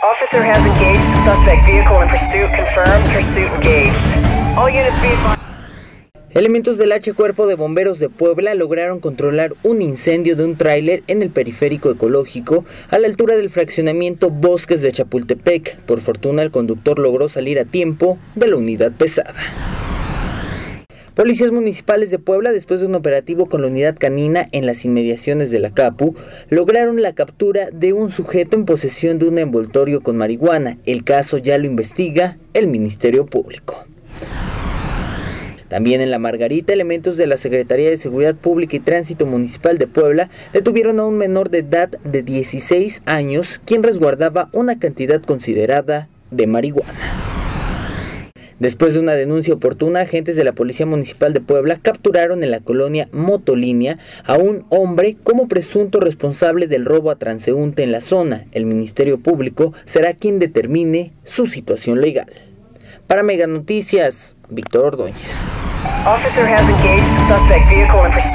Officer has engaged the suspect vehicle in pursuit. Confirmed. Pursuit engaged. All units be advised. Elementos del H Cuerpo de Bomberos de Puebla lograron controlar un incendio de un tráiler en el periférico ecológico a la altura del fraccionamiento Bosques de Chapultepec. Por fortuna, el conductor logró salir a tiempo de la unidad pesada. Policías municipales de Puebla, después de un operativo con la unidad canina en las inmediaciones de la Capu, lograron la captura de un sujeto en posesión de un envoltorio con marihuana. El caso ya lo investiga el Ministerio Público. También en La Margarita, elementos de la Secretaría de Seguridad Pública y Tránsito Municipal de Puebla detuvieron a un menor de edad de 16 años, quien resguardaba una cantidad considerada de marihuana. Después de una denuncia oportuna, agentes de la Policía Municipal de Puebla capturaron en la colonia Motolínea a un hombre como presunto responsable del robo a transeúnte en la zona. El Ministerio Público será quien determine su situación legal. Para Mega Noticias, Víctor Ordóñez. Officer has engaged the suspect vehicle in pursuit.